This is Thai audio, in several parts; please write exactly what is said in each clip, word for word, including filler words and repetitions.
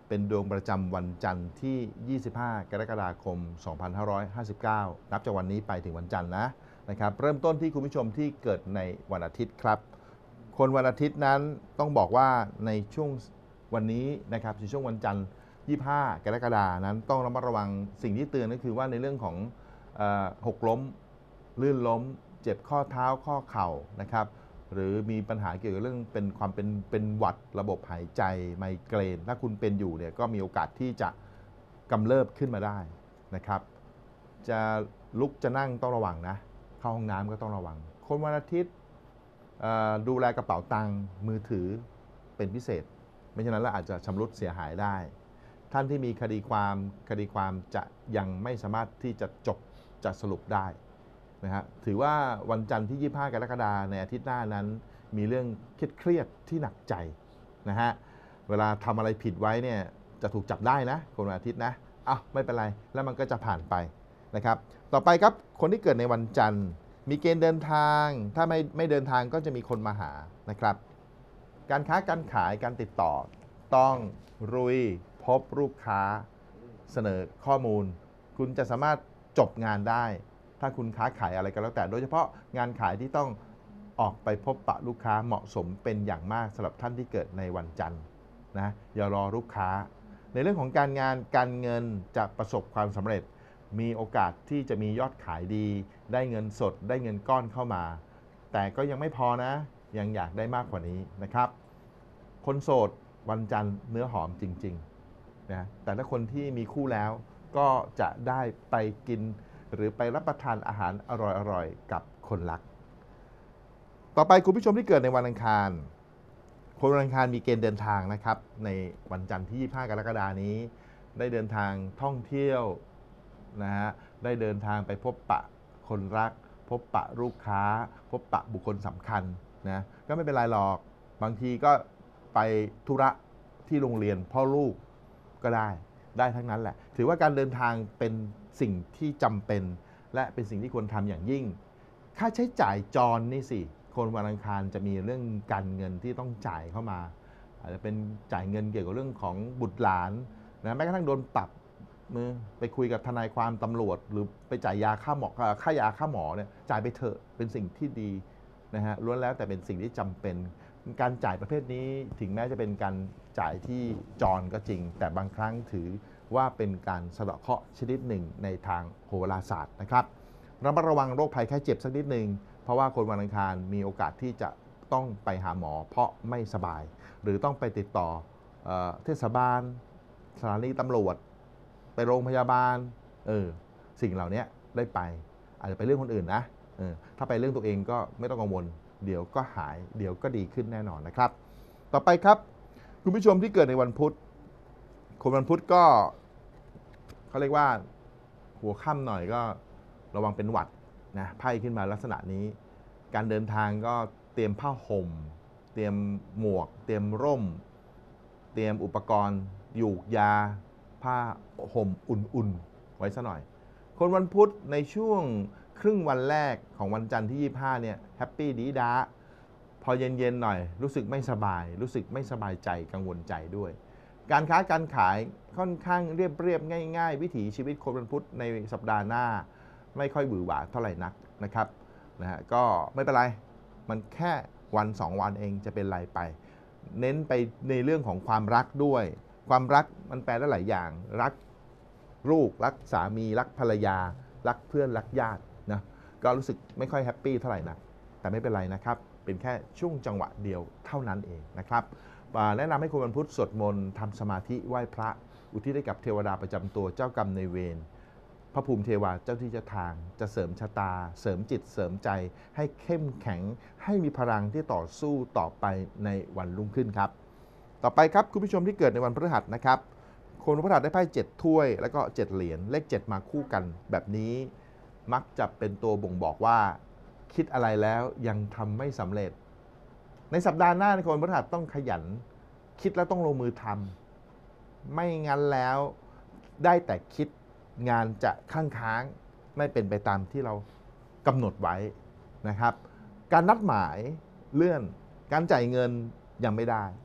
เป็นดวงประจำวันจันทร์ที่ ยี่สิบห้า กรกฎาคม สองพันห้าร้อยห้าสิบเก้า นับจากวันนี้ไปถึงวันจันทร์นะนะครับเริ่มต้นที่คุณผู้ชมที่เกิดในวันอาทิตย์ครับคนวันอาทิตย์นั้นต้องบอกว่าในช่วงวันนี้นะครับในช่วงวันจันทร์ ยี่สิบห้า กรกฎาคมนั้นต้องระมัดระวังสิ่งที่เตือนก็คือว่าในเรื่องของเอ่อหกล้มลื่นล้มเจ็บข้อเท้าข้อเข่านะครับหรือมีปัญหาเกี่ยวกับเรื่องเป็นความเป็นเป็นหวัดระบบหายใจไมเกรนถ้าคุณเป็นอยู่เนี่ยก็มีโอกาสที่จะกำเริบขึ้นมาได้นะครับจะลุกจะนั่งต้องระวังนะเข้าห้องน้ำก็ต้องระวังคนวันอาทิตย์ดูแลกระเป๋าตังค์มือถือเป็นพิเศษไม่ฉะนั้นแล้วอาจจะชำรุดเสียหายได้ท่านที่มีคดีความคดีความจะยังไม่สามารถที่จะจบจะสรุปได้นะฮะถือว่าวันจันทร์ที่ ยี่สิบห้า กรกฎาคมในอาทิตย์หน้านั้นมีเรื่องเครียดที่หนักใจนะฮะเวลาทำอะไรผิดไว้เนี่ยจะถูกจับได้นะคนวันอาทิตย์นะอ้าวไม่เป็นไรแล้วมันก็จะผ่านไปนะครับต่อไปครับคนที่เกิดในวันจันทร์มีเกณฑ์เดินทางถ้าไม่ไม่เดินทางก็จะมีคนมาหานะครับการค้าการขายการติดต่อต้องรุยพบลูกค้าเสนอข้อมูลคุณจะสามารถจบงานได้ถ้าคุณค้าขายอะไรก็แล้วแต่โดยเฉพาะงานขายที่ต้องออกไปพบปะลูกค้าเหมาะสมเป็นอย่างมากสำหรับท่านที่เกิดในวันจันทร์นะอย่ารอลูกค้าในเรื่องของการงานการเงินจะประสบความสำเร็จมีโอกาสที่จะมียอดขายดีได้เงินสดได้เงินก้อนเข้ามาแต่ก็ยังไม่พอนะยังอยากได้มากกว่านี้นะครับคนโสดวันจันทร์เนื้อหอมจริงๆนะแต่ถ้าคนที่มีคู่แล้วก็จะได้ไปกินหรือไปรับประทานอาหารอร่อยๆกับคนรักต่อไปคุณผู้ชมที่เกิดในวันอังคารคนวันอังคารมีเกณฑ์เดินทางนะครับในวันจันทร์ที่ ยี่สิบห้า กรกฎาคมนี้ได้เดินทางท่องเที่ยวนะฮะได้เดินทางไปพบปะคนรักพบปะลูกค้าพบปะบุคคลสำคัญนะก็ไม่เป็นไรหรอกบางทีก็ไปธุระที่โรงเรียนพ่อลูกก็ได้ได้ทั้งนั้นแหละถือว่าการเดินทางเป็นสิ่งที่จำเป็นและเป็นสิ่งที่ควรทำอย่างยิ่งค่าใช้จ่ายจรนี่สิคนวันอังคารจะมีเรื่องการเงินที่ต้องจ่ายเข้ามาอาจจะเป็นจ่ายเงินเกี่ยวกับเรื่องของบุตรหลานนะแม้กระทั่งโดนปรับมือไปคุยกับทนายความตำรวจหรือไปจ่ายยาค่าหมอค่ายาค่าหมอเนี่ยจ่ายไปเถอะเป็นสิ่งที่ดีนะฮะล้วนแล้วแต่เป็นสิ่งที่จำเป็นการจ่ายประเภทนี้ถึงแม้จะเป็นการจ่ายที่จรก็จริงแต่บางครั้งถือว่าเป็นการสะเดาะเคราะห์ชนิดหนึ่งในทางโหราศาสตร์นะครับระมัดระวังโรคภัยไข้เจ็บสักนิดหนึ่งเพราะว่าคนวันอังคารมีโอกาสที่จะต้องไปหาหมอเพราะไม่สบายหรือต้องไปติดต่อเอ่อเทศบาลสถานีตำรวจไปโรงพยาบาลเออสิ่งเหล่านี้ได้ไปอาจจะไปเรื่องคนอื่นนะเออถ้าไปเรื่องตัวเองก็ไม่ต้องกังวลเดี๋ยวก็หายเดี๋ยวก็ดีขึ้นแน่นอนนะครับต่อไปครับคุณผู้ชมที่เกิดในวันพุธคนวันพุธก็เขาเรียกว่าหัวค่ำหน่อยก็ระวังเป็นหวัดนะไพ่ขึ้นมาลักษณะนี้การเดินทางก็เตรียมผ้าห่มเตรียมหมวกเตรียมร่มเตรียมอุปกรณ์หยูกยาผ้าห่มอุ่นๆไว้ซะหน่อยคนวันพุธในช่วงครึ่งวันแรกของวันจันทร์ที่ยี่สิบห้าเนี่ยแฮปปี้ดีด้าพอเย็นๆหน่อยรู้สึกไม่สบายรู้สึกไม่สบายใจกังวลใจด้วยการค้าการขายค่อนข้างเรียบๆง่ายๆวิถีชีวิตคนวันพุธในสัปดาห์หน้าไม่ค่อยหวือหวาเท่าไหร่นักนะครับนะฮะก็ไม่เป็นไรมันแค่วันสองวันเองจะเป็นไรไปเน้นไปในเรื่องของความรักด้วยความรักมันแปลได้หลายอย่างรักลูกรักสามีรักภรรยารักเพื่อนรักญาตินะก็รู้สึกไม่ค่อยแฮปปี้เท่าไหร่นักแต่ไม่เป็นไรนะครับเป็นแค่ช่วงจังหวะเดียวเท่านั้นเองนะครับแนะนำให้คนวันพุธสวดมนต์ทำสมาธิไหว้พระอุทิศให้กับเทวดาประจำตัวเจ้ากรรมนายเวรพระภูมิเทวาเจ้าที่เจ้าทางจะเสริมชะตาเสริมจิตเสริมใจให้เข้มแข็งให้มีพลังที่ต่อสู้ต่อไปในวันรุ่งขึ้นครับต่อไปครับคุณผู้ชมที่เกิดในวันพฤหัสนะครับคนวันพฤหัสได้ไพ่เจ็ดถ้วยแล้วก็เจ็ดเหรียญเลขเจ็ดมาคู่กันแบบนี้มักจะเป็นตัวบ่งบอกว่าคิดอะไรแล้วยังทำไม่สำเร็จในสัปดาห์หน้าในคนพฤหัสต้องขยันคิดแล้วต้องลงมือทำไม่งั้นแล้วได้แต่คิดงานจะค้างค้างไม่เป็นไปตามที่เรากำหนดไว้นะครับการนัดหมายเลื่อนการจ่ายเงินยังไม่ได้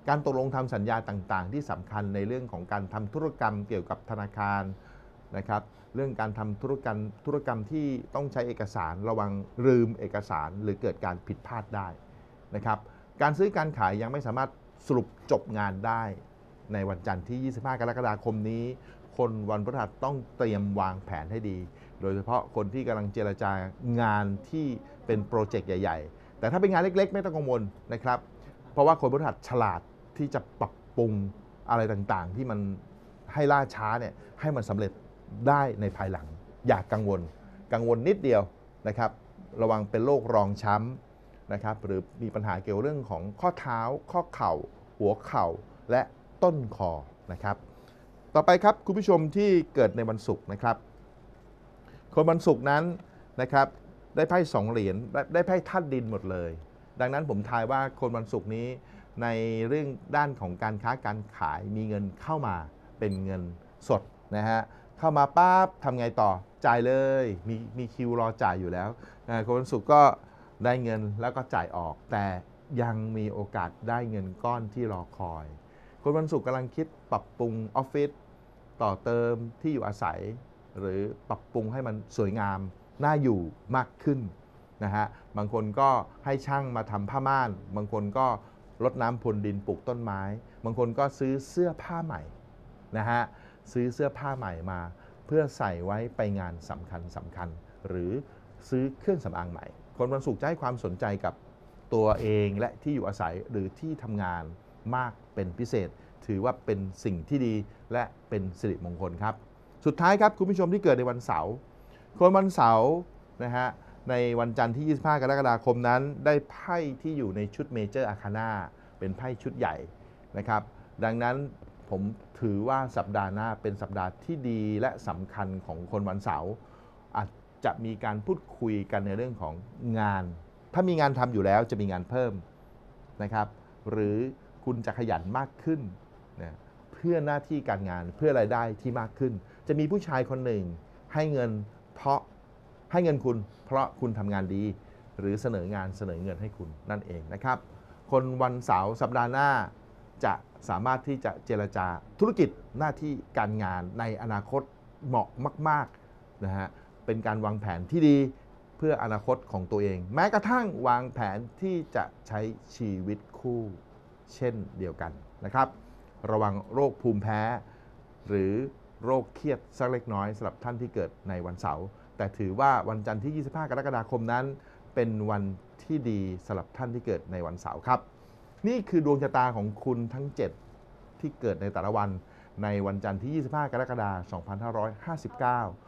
การตกลงทำสัญญาต่างๆที่สำคัญในเรื่องของการทำธุรกรรมเกี่ยวกับธนาคารนะครับเรื่องการทำธุรกรรมธุรกรรมที่ต้องใช้เอกสารระวังลืมเอกสารหรือเกิดการผิดพลาดได้นะครับการซื้อการขายยังไม่สามารถสรุปจบงานได้ในวันจันทร์ที่ ยี่สิบห้า กรกฎาคมนี้คนวันพฤหัสต้องเตรียมวางแผนให้ดีโดยเฉพาะคนที่กำลังเจรจางานที่เป็นโปรเจกต์ใหญ่ๆแต่ถ้าเป็นงานเล็กๆไม่ต้องกังวลนะครับเพราะว่าคนพฤหัสฉลาดที่จะปรับปรุงอะไรต่างๆที่มันให้ล่าช้าเนี่ยให้มันสำเร็จได้ในภายหลังอย่ากกังวลกังวลนิดเดียวนะครับระวังเป็นโรครองช้ำนะครับหรือมีปัญหาเกี่ยวเรื่องของข้อเท้าข้อเข่าหัวเข่าและต้นคอนะครับต่อไปครับคุณผู้ชมที่เกิดในวันศุกร์นะครับคนวันศุกร์นั้นนะครับได้ไพ่สองเหรียญได้ไพ่ธาตุดินหมดเลยดังนั้นผมทายว่าคนวันศุกร์นี้ในเรื่องด้านของการค้าการขายมีเงินเข้ามาเป็นเงินสดนะฮะเข้ามาปั๊บทำไงต่อจ่ายเลยมีมีคิวรอจ่ายอยู่แล้วคนวันศุกร์ก็ได้เงินแล้วก็จ่ายออกแต่ยังมีโอกาสได้เงินก้อนที่รอคอยคนวันศุกร์กำลังคิดปรับปรุงออฟฟิศต่อเติมที่อยู่อาศัยหรือปรับปรุงให้มันสวยงามน่าอยู่มากขึ้นนะฮะบางคนก็ให้ช่างมาทำผ้าม่านบางคนก็รดน้ำพรวนดินปลูกต้นไม้บางคนก็ซื้อเสื้อผ้าใหม่นะฮะซื้อเสื้อผ้าใหม่มาเพื่อใส่ไว้ไปงานสำคัญสำคัญหรือซื้อเครื่องสำอางใหม่คนวันศุกร์จะให้ความสนใจกับตัวเองและที่อยู่อาศัยหรือที่ทำงานมากเป็นพิเศษถือว่าเป็นสิ่งที่ดีและเป็นสิริมงคลครับสุดท้ายครับคุณผู้ชมที่เกิดในวันเสาร์คนวันเสาร์นะฮะในวันจันทร์ที่ ยี่สิบห้า กรกฎาคมนั้นได้ไพ่ที่อยู่ในชุดเมเจอร์อาคาน่าเป็นไพ่ชุดใหญ่นะครับดังนั้นผมถือว่าสัปดาห์หน้าเป็นสัปดาห์ที่ดีและสำคัญของคนวันเสาร์อาจจะมีการพูดคุยกันในเรื่องของงานถ้ามีงานทำอยู่แล้วจะมีงานเพิ่มนะครับหรือคุณจะขยันมากขึ้นนะเพื่อหน้าที่การงานเพื่อรายได้ที่มากขึ้นจะมีผู้ชายคนหนึ่งให้เงินเพราะให้เงินคุณเพราะคุณทำงานดีหรือเสนองานเสนอเงินให้คุณนั่นเองนะครับคนวันเสาร์สัปดาห์หน้าจะสามารถที่จะเจรจาธุรกิจหน้าที่การงานในอนาคตเหมาะมากๆนะฮะเป็นการวางแผนที่ดีเพื่ออนาคตของตัวเองแม้กระทั่งวางแผนที่จะใช้ชีวิตคู่เช่นเดียวกันนะครับระวังโรคภูมิแพ้หรือโรคเครียดสักเล็กน้อยสำหรับท่านที่เกิดในวันเสาร์แต่ถือว่าวันจันทร์ที่ ยี่สิบห้า กรกฎาคมนั้นเป็นวันที่ดีสำหรับท่านที่เกิดในวันเสาร์ครับนี่คือดวงชะตาของคุณทั้งเจ็ดที่เกิดในแต่ละวันในวันจันทร์ที่ ยี่สิบห้า กรกฎาคม สองพันห้าร้อยห้าสิบเก้า